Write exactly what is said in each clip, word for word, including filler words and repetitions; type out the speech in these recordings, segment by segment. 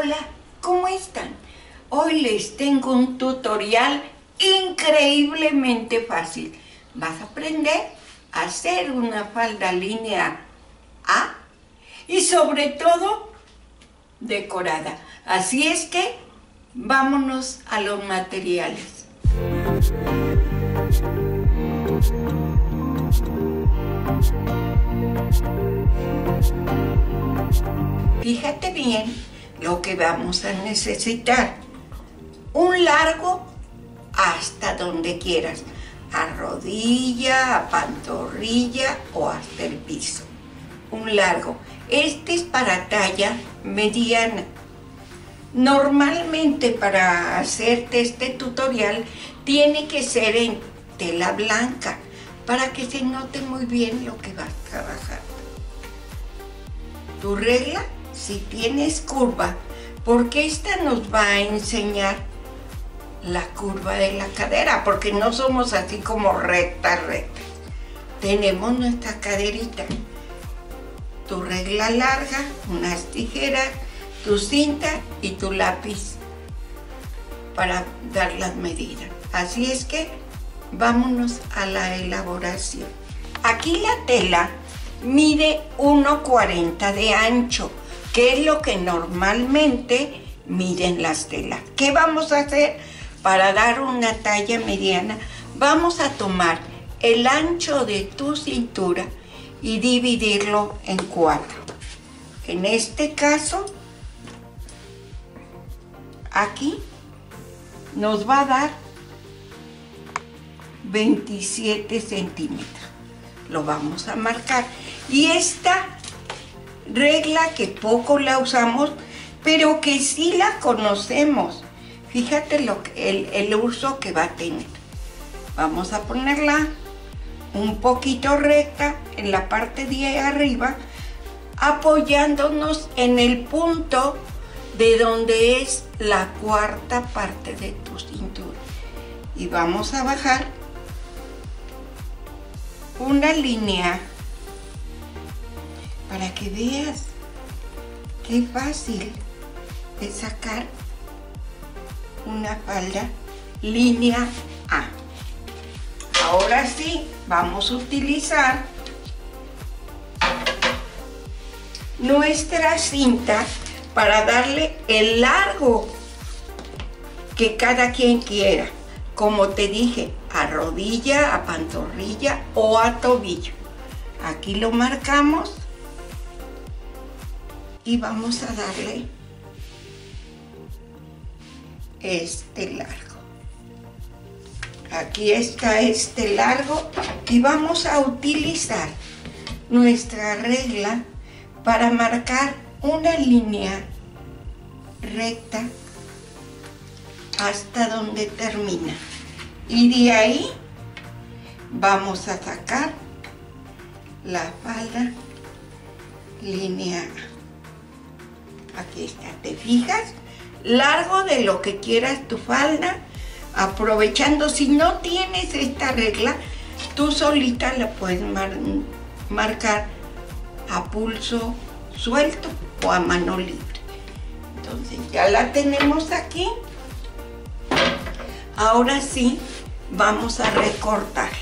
Hola, ¿cómo están? Hoy les tengo un tutorial increíblemente fácil. Vas a aprender a hacer una falda línea A y sobre todo decorada. Así es que vámonos a los materiales. Fíjate bien lo que vamos a necesitar. Un largo hasta donde quieras, a rodilla, a pantorrilla o hasta el piso. Un largo. Este es para talla mediana. Normalmente para hacerte este tutorial tiene que ser en tela blanca para que se note muy bien lo que vas a trabajar. Tu regla, si tienes curva, porque esta nos va a enseñar la curva de la cadera, porque no somos así como rectas, rectas. Tenemos nuestra caderita. Tu regla larga, unas tijeras, tu cinta y tu lápiz para dar las medidas. Así es que vámonos a la elaboración. Aquí la tela mide uno cuarenta de ancho, que es lo que normalmente miden las telas. ¿Qué vamos a hacer para dar una talla mediana? Vamos a tomar el ancho de tu cintura y dividirlo en cuatro. En este caso, aquí nos va a dar veintisiete centímetros. Lo vamos a marcar. Y esta regla que poco la usamos, pero que sí la conocemos. Fíjate lo que, el, el uso que va a tener. Vamos a ponerla un poquito recta en la parte de arriba, apoyándonos en el punto de donde es la cuarta parte de tu cintura. Y vamos a bajar una línea para que veas qué fácil es sacar una falda línea A. Ahora sí, vamos a utilizar nuestra cinta para darle el largo que cada quien quiera. Como te dije, a rodilla, a pantorrilla o a tobillo. Aquí lo marcamos y vamos a darle este largo. Aquí está este largo y vamos a utilizar nuestra regla para marcar una línea recta hasta donde termina. Y de ahí vamos a sacar la falda línea A. Aquí está, ¿te fijas? Largo de lo que quieras tu falda, aprovechando. Si no tienes esta regla, tú solita la puedes mar marcar a pulso suelto o a mano libre. Entonces ya la tenemos aquí. Ahora sí, vamos a recortarla.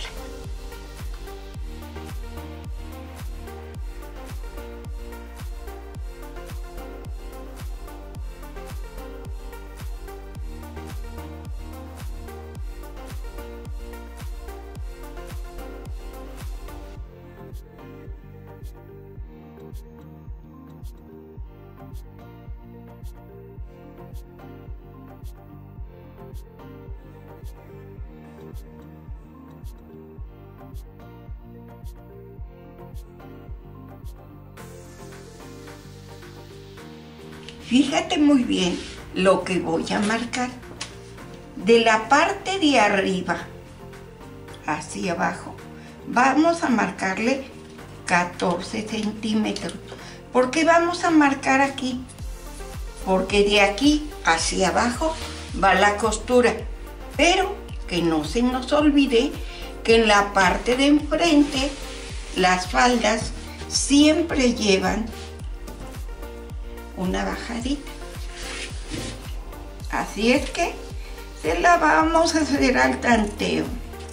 Fíjate muy bien lo que voy a marcar. De la parte de arriba hacia abajo, vamos a marcarle catorce centímetros. ¿Por qué vamos a marcar aquí? Porque de aquí hacia abajo va la costura. Pero que no se nos olvide que en la parte de enfrente las faldas siempre llevan una bajadita. Así es que se la vamos a hacer al tanteo.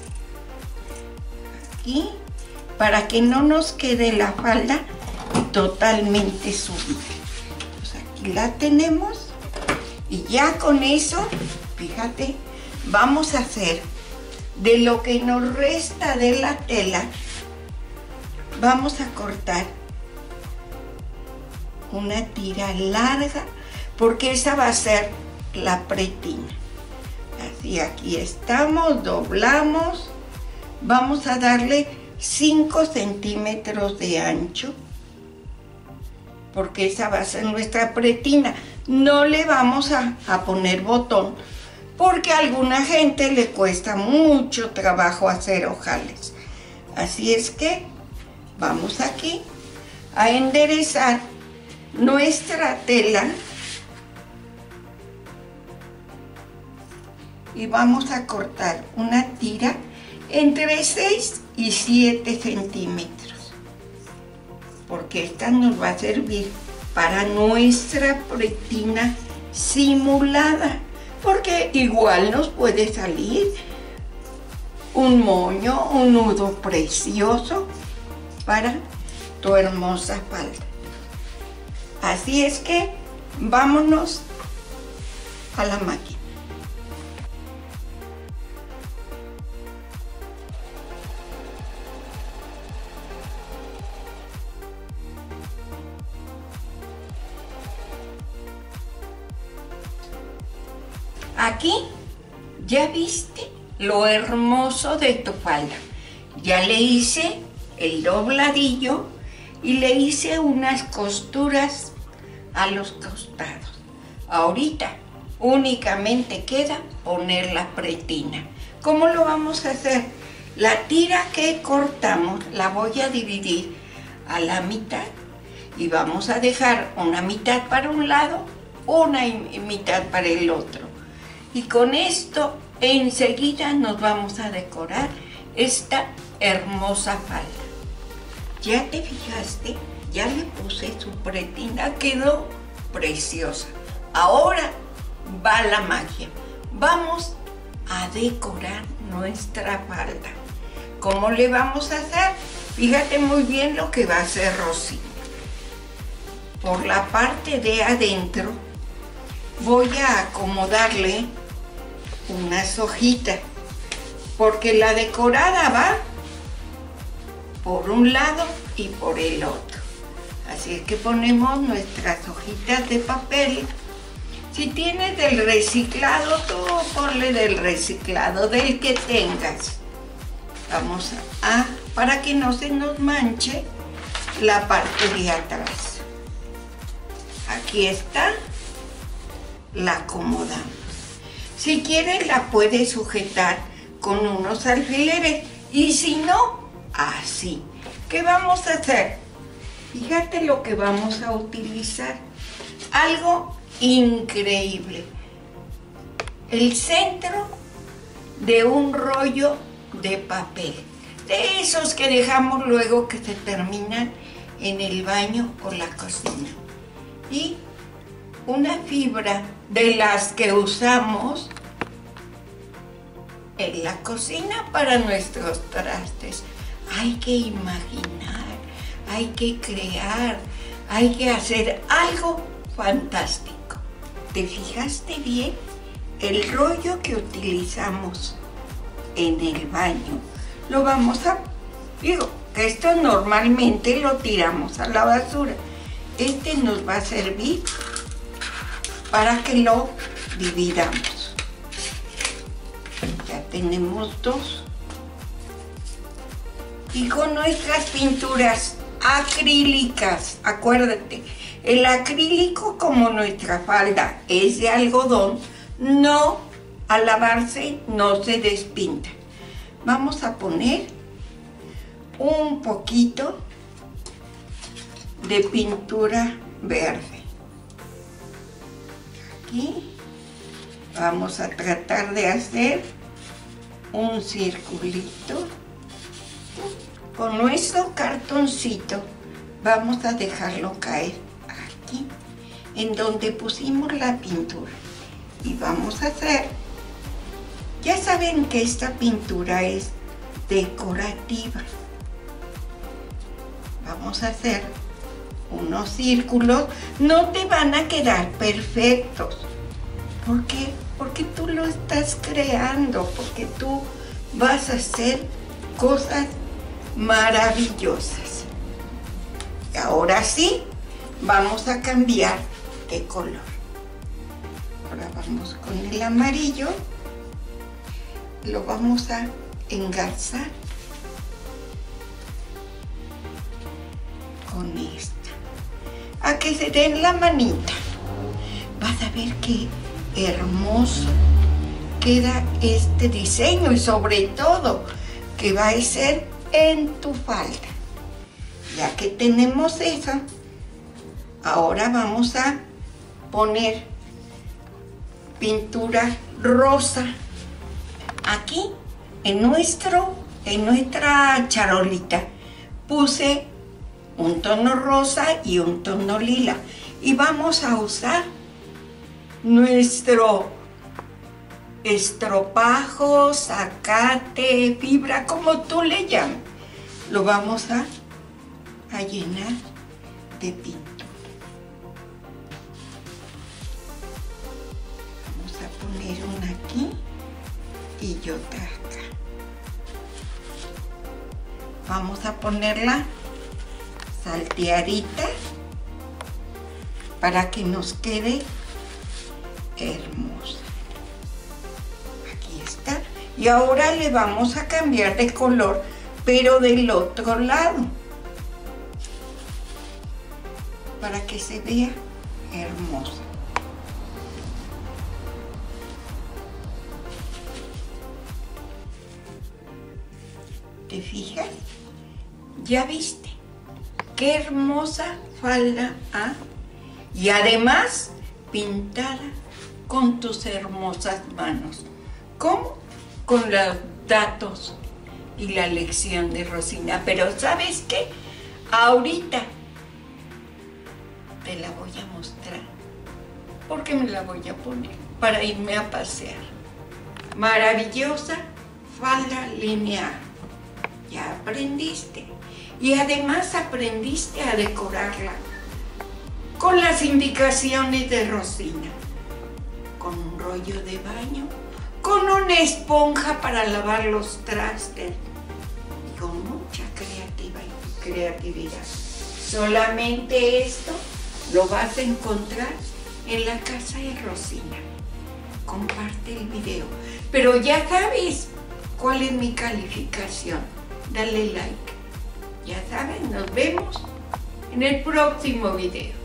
Aquí, para que no nos quede la falda totalmente subida. Pues aquí la tenemos y ya con eso, fíjate, vamos a hacer de lo que nos resta de la tela, vamos a cortar una tira larga porque esa va a ser la pretina. Así, aquí estamos, doblamos, vamos a darle cinco centímetros de ancho porque esa va a ser nuestra pretina. No le vamos a, a poner botón porque a alguna gente le cuesta mucho trabajo hacer ojales. Así es que vamos aquí a enderezar nuestra tela y vamos a cortar una tira entre seis y siete centímetros, porque esta nos va a servir para nuestra pretina simulada, porque igual nos puede salir un moño, un nudo precioso para tu hermosa falda. Así es que vámonos a la máquina. Aquí ya viste lo hermoso de tu falda. Ya le hice el dobladillo y le hice unas costuras a los costados. Ahorita únicamente queda poner la pretina. ¿Cómo lo vamos a hacer? La tira que cortamos la voy a dividir a la mitad y vamos a dejar una mitad para un lado, una mitad para el otro. Y con esto enseguida nos vamos a decorar esta hermosa falda. ¿Ya te fijaste? Ya le puse su pretina, quedó preciosa. Ahora va la magia. Vamos a decorar nuestra falda. ¿Cómo le vamos a hacer? Fíjate muy bien lo que va a hacer Rosy. Por la parte de adentro voy a acomodarle unas hojitas, porque la decorada va por un lado y por el otro. Así es que ponemos nuestras hojitas de papel. Si tienes del reciclado, tú ponle del reciclado, del que tengas. Vamos a, para que no se nos manche la parte de atrás. Aquí está, la acomodamos. Si quieres la puedes sujetar con unos alfileres y si no, así. ¿Qué vamos a hacer? Fíjate lo que vamos a utilizar. Algo increíble. El centro de un rollo de papel. De esos que dejamos luego que se terminan en el baño o la cocina. Y una fibra de las que usamos en la cocina para nuestros trastes. Hay que imaginar, hay que crear, hay que hacer algo fantástico. ¿Te fijaste bien? El rollo que utilizamos en el baño lo vamos a... Digo, que esto normalmente lo tiramos a la basura. Este nos va a servir para que lo dividamos. Ya tenemos dos. Y con nuestras pinturas acrílicas, acuérdate, el acrílico, como nuestra falda es de algodón, no, al lavarse no se despinta. Vamos a poner un poquito de pintura verde. Aquí vamos a tratar de hacer un circulito. Con nuestro cartoncito vamos a dejarlo caer aquí, en donde pusimos la pintura. Y vamos a hacer, ya saben que esta pintura es decorativa. Vamos a hacer unos círculos, no te van a quedar perfectos. ¿Por qué? Porque tú lo estás creando, porque tú vas a hacer cosas maravillosas. Y ahora sí, vamos a cambiar de color. Ahora vamos con el amarillo, lo vamos a engarzar con esta, a que se den la manita. Vas a ver qué hermoso queda este diseño y sobre todo que va a ser en tu falda. Ya que tenemos eso, ahora vamos a poner pintura rosa aquí en nuestro en nuestra charolita. Puse un tono rosa y un tono lila y vamos a usar nuestro estropajo, zacate, fibra, como tú le llames. Lo vamos a, a llenar de pintura. Vamos a poner una aquí y otra acá. Vamos a ponerla salteadita para que nos quede hermosa. Aquí está. Y ahora le vamos a cambiar de color, pero del otro lado, para que se vea hermosa. ¿Te fijas? ¿Ya viste? Qué hermosa falda, ¿ah? Y además pintada con tus hermosas manos. ¿Cómo? Con los datos y la lección de Rosina. Pero ¿sabes qué? Ahorita te la voy a mostrar porque me la voy a poner para irme a pasear. Maravillosa falda lineal. Ya aprendiste. Y además aprendiste a decorarla con las indicaciones de Rosina. Con un rollo de baño, con una esponja para lavar los trastes y con mucha creativa y creatividad. Solamente esto lo vas a encontrar en la casa de Rosina. Comparte el video. Pero ya sabes cuál es mi calificación. Dale like. Ya saben, nos vemos en el próximo video.